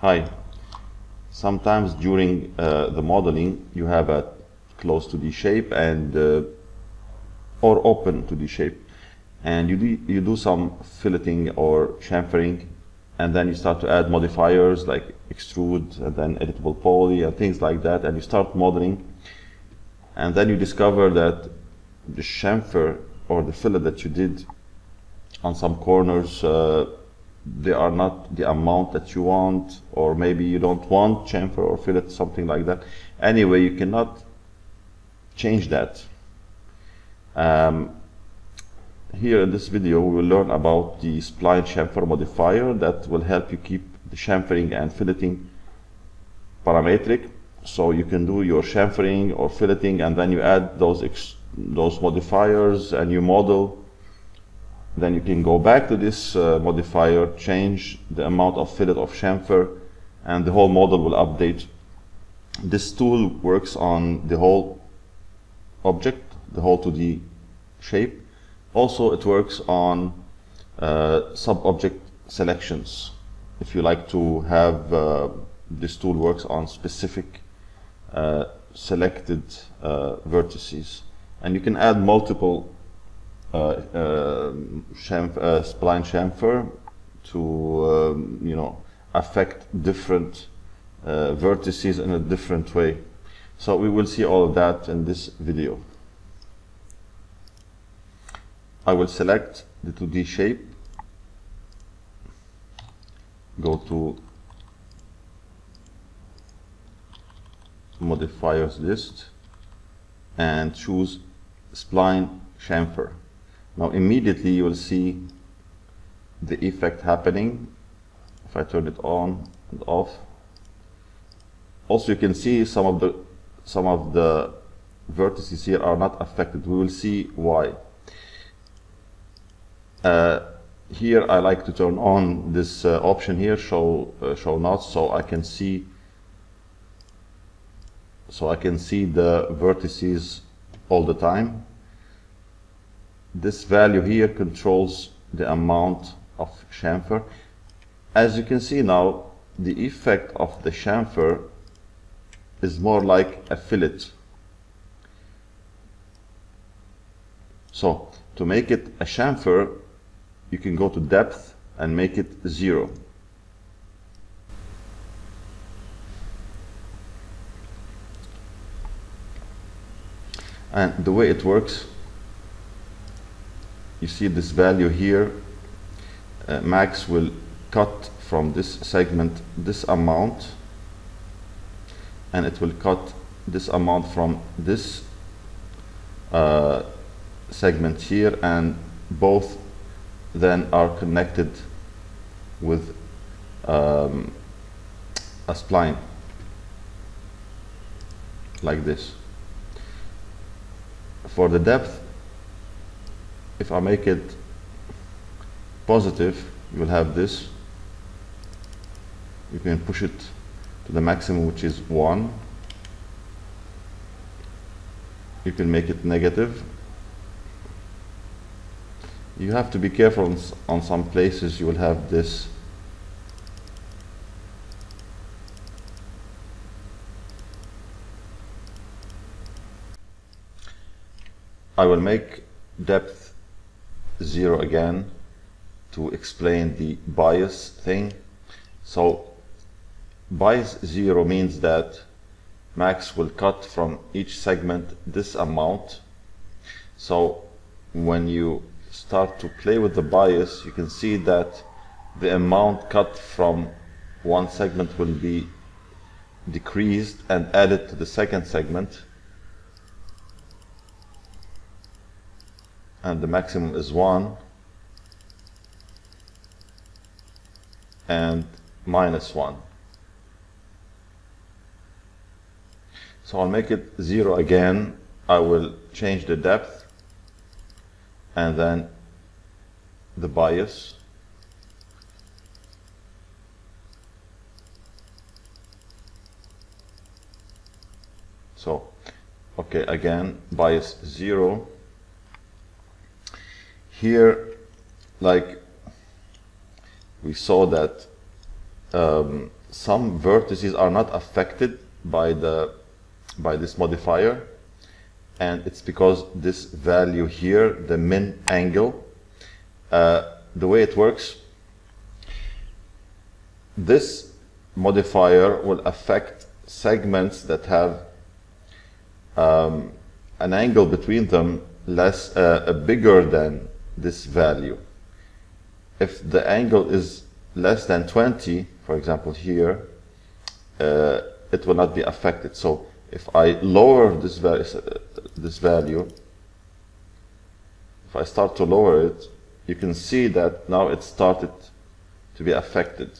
Hi. Sometimes during the modeling you have a close to the shape and or open to the shape, and you do some filleting or chamfering, and then you start to add modifiers like extrude and then editable poly and things like that, and you start modeling, and then you discover that the chamfer or the fillet that you did on some corners, they are not the amount that you want, or maybe you don't want chamfer or fillet, something like that. Anyway, you cannot change that. Here in this video we will learn about the Spline Chamfer Modifier that will help you keep the chamfering and filleting parametric. So you can do your chamfering or filleting, and then you add those modifiers and you model. Then you can go back to this modifier, change the amount of fillet of chamfer, and the whole model will update. This tool works on the whole object, the whole 2D shape. Also, it works on sub-object selections. If you like to have this tool works on specific selected vertices, and you can add multiple spline chamfer to affect different vertices in a different way. So we will see all of that in this video. I will select the 2D shape, go to modifiers list and choose Spline Chamfer. Now immediately you will see the effect happening if I turn it on and off. Also you can see some of the vertices here are not affected. We will see why. Here I like to turn on this option here, show not, so I can see the vertices all the time. This value here controls the amount of chamfer. As you can see now, the effect of the chamfer is more like a fillet. So to make it a chamfer, you can go to depth and make it 0. And the way it works, you see this value here, Max will cut from this segment this amount, and it will cut this amount from this segment here, and both then are connected with a spline like this. For the depth, if I make it positive, you will have this. You can push it to the maximum, which is 1. You can make it negative. You have to be careful on some places. You will have this. I will make depth 0 again to explain the bias thing. So bias 0 means that Max will cut from each segment this amount. So when you start to play with the bias, you can see that the amount cut from one segment will be decreased and added to the second segment, and the maximum is 1 and minus 1. So I'll make it 0 again. I will change the depth and then the bias. So, okay, again, bias 0. Here, like we saw that some vertices are not affected by this modifier, and it's because this value here, the min angle, the way it works, this modifier will affect segments that have an angle between them bigger than this value. If the angle is less than 20, for example here, it will not be affected. So if I lower this value, if I start to lower it, you can see that now it started to be affected.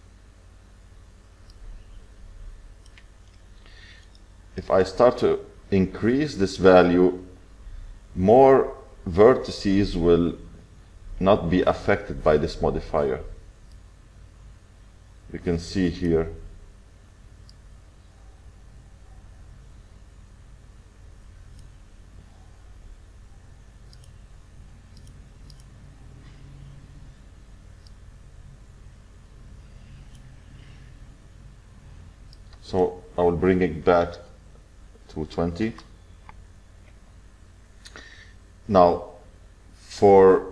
If I start to increase this value, more vertices will not be affected by this modifier. You can see here. So I will bring it back to 20. Now, for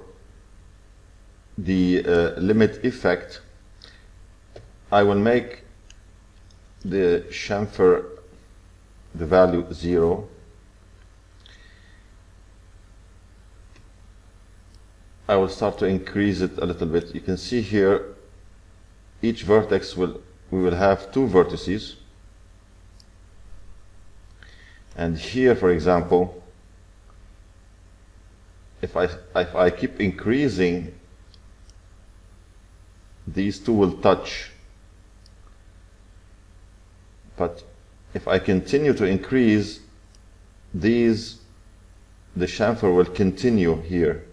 the limit effect, I will make the chamfer, the value 0. I will start to increase it a little bit. You can see here, each vertex we will have 2 vertices. And here, for example, if I keep increasing, these 2 will touch. But if I continue to increase, the chamfer will continue here.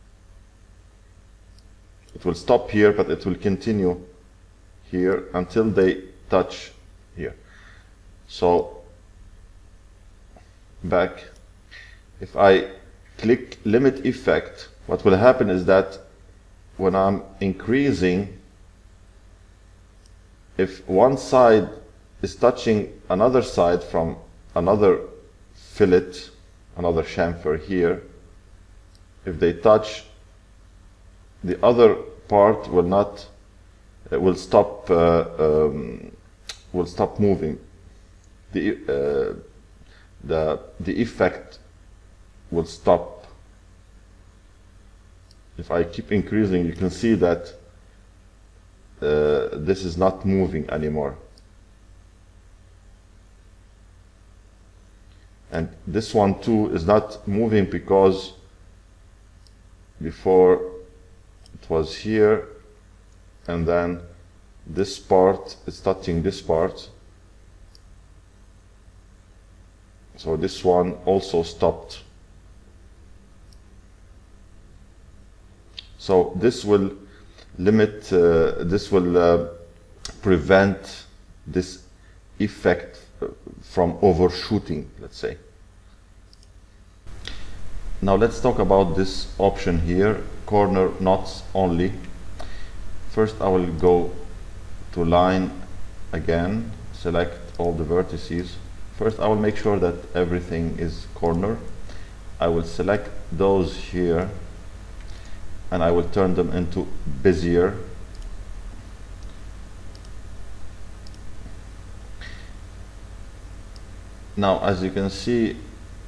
It will stop here, but it will continue here until they touch here. So back, if I click limit effect, what will happen is that when I'm increasing, if one side is touching another side from another fillet, another chamfer here, if they touch, the other part will not, will stop moving. The effect will stop. If I keep increasing, you can see that this is not moving anymore. And this one too is not moving because before it was here, and then this part is touching this part. So this one also stopped. So this will limit, this will prevent this effect from overshooting, let's say. Now let's talk about this option here, corner knots only. First I will go to line again, select all the vertices. First I will make sure that everything is corner. I will select those here and I will turn them into Bezier. Now as you can see,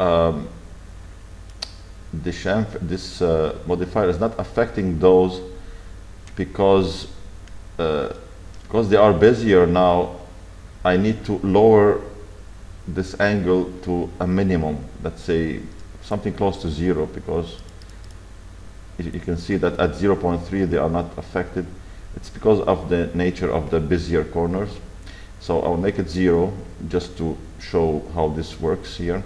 this modifier is not affecting those because they are Bezier now. I need to lower this angle to a minimum, let's say something close to 0, because you can see that at 0.3 they are not affected. It's because of the nature of the Bezier corners. So I'll make it 0 just to show how this works here.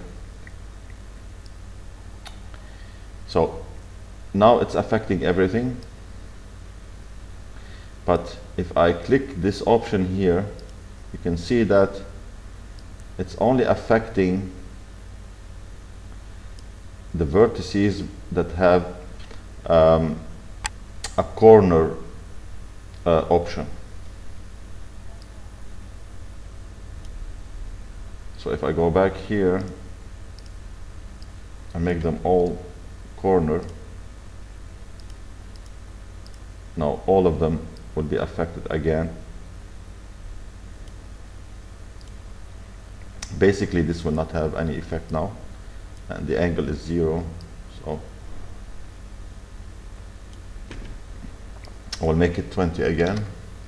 So now it's affecting everything, but if I click this option here, you can see that it's only affecting the vertices that have a corner option. So if I go back here and make them all corner, now all of them will be affected again. Basically this will not have any effect now, and the angle is 0, so I will make it 20 again.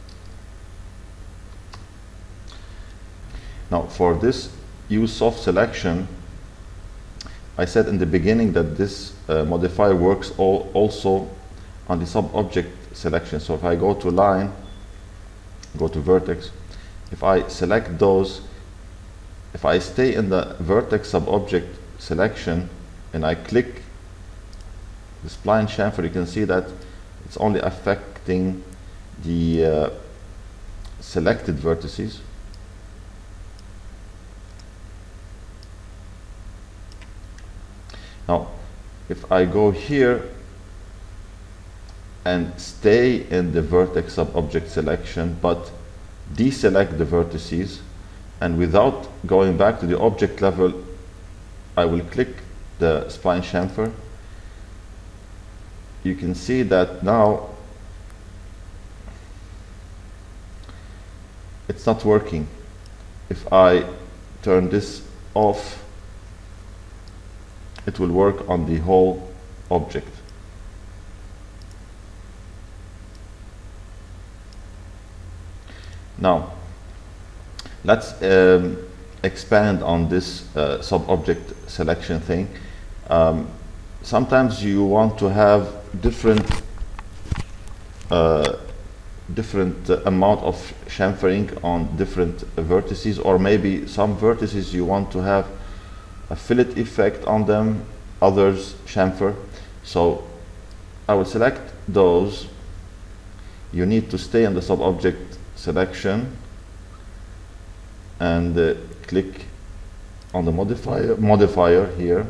Now for this use soft selection, I said in the beginning that this modifier works also on the sub-object selection. So if I go to line, go to vertex, if I select those, if I stay in the vertex sub-object selection and I click the spline chamfer, you can see that it's only affecting the selected vertices. Now, if I go here and stay in the vertex sub-object selection, but deselect the vertices, and without going back to the object level, I will click the spline chamfer, you can see that now it's not working. If I turn this off, it will work on the whole object. Now, let's expand on this sub-object selection thing. Sometimes you want to have different amount of chamfering on different vertices, or maybe some vertices you want to have a fillet effect on them, others chamfer. So I will select those. You need to stay in the sub-object selection and click on the modifier here.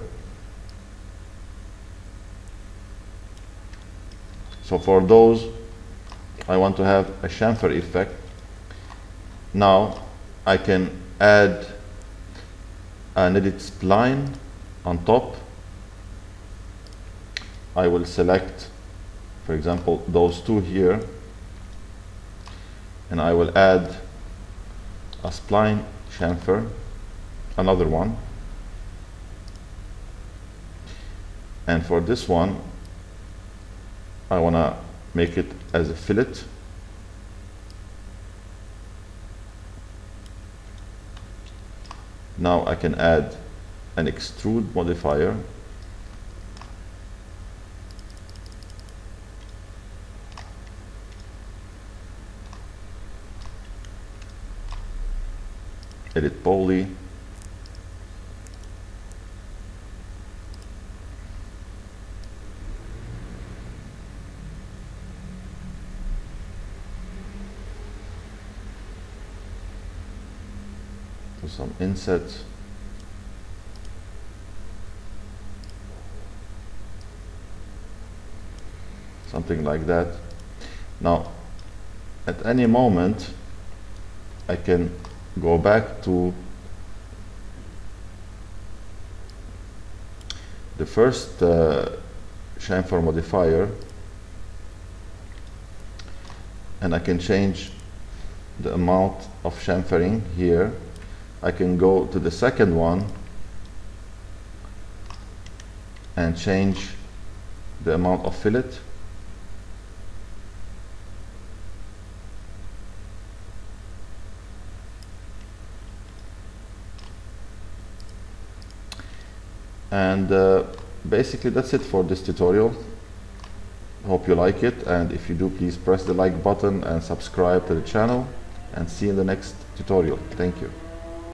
So for those I want to have a chamfer effect. Now I can add an edit spline on top. I will select, for example, those two here, and I will add a spline chamfer, another one, and for this one I want to make it as a fillet. Now I can add an extrude modifier, edit poly, do some insets, something like that. Now at any moment I can go back to the first chamfer modifier, and I can change the amount of chamfering here. I can go to the second one and change the amount of fillet. And basically that's it for this tutorial. Hope you like it, and if you do, please press the like button and subscribe to the channel, and see you in the next tutorial. Thank you.